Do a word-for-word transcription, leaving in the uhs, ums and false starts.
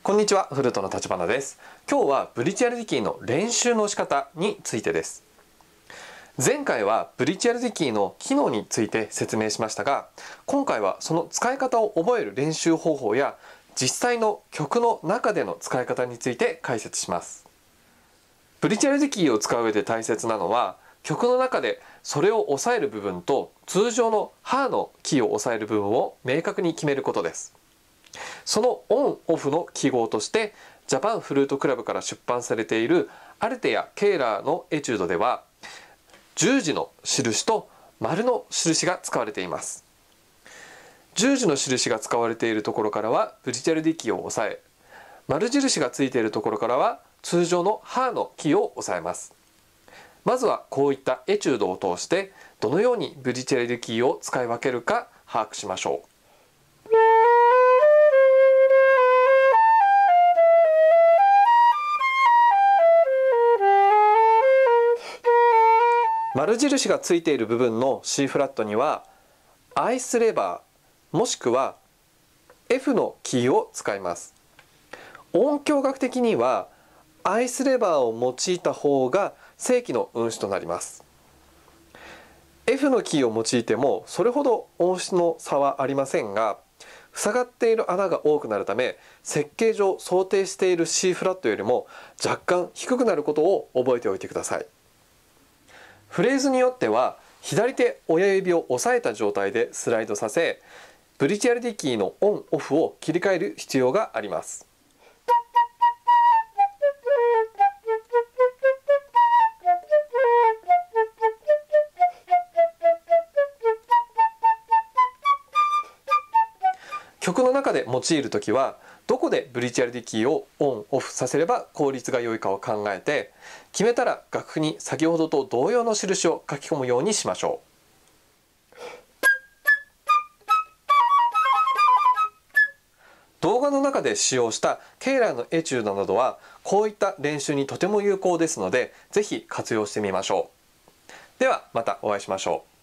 こんにちは、フルートの立花です。今日はブリッジアルディキーの練習の仕方についてです。前回はブリッジアルディキーの機能について説明しましたが、今回はその使い方を覚える練習方法や実際の曲の中での使い方について解説します。ブリッジアルディキーを使う上で大切なのは、曲の中でそれを抑える部分と通常のハーのキーを抑える部分を明確に決めることです。そのオン・オフの記号としてジャパンフルートクラブから出版されているアルテやケーラーのエチュードでは十字の印と丸の印が使われています。十字の印が使われているところからはブリッジアルディキーを押さえ、丸印がついているところからは通常のハーのキーを押さえます。まずはこういったエチュードを通してどのようにブリッジアルディキーを使い分けるか把握しましょう。丸印がついている部分の C フラットにはアイスレバーもしくは F のキーを使います。音響学的にはアイスレバーを用いた方が正規の運指となります。F のキーを用いてもそれほど音質の差はありませんが、塞がっている穴が多くなるため設計上想定している C フラットよりも若干低くなることを覚えておいてください。フレーズによっては左手親指を押さえた状態でスライドさせ、ブリッジアルディキーのオン・オフを切り替える必要があります。曲の中で用いるときはどこでブリッジアルディキーをオン・オフさせれば効率が良いかを考えて、決めたら楽譜に先ほどと同様の印を書き込むようにしましょう。動画の中で使用したケーラーのエチュードなどはこういった練習にとても有効ですので、ぜひ活用してみましょう。ではまたお会いしましょう。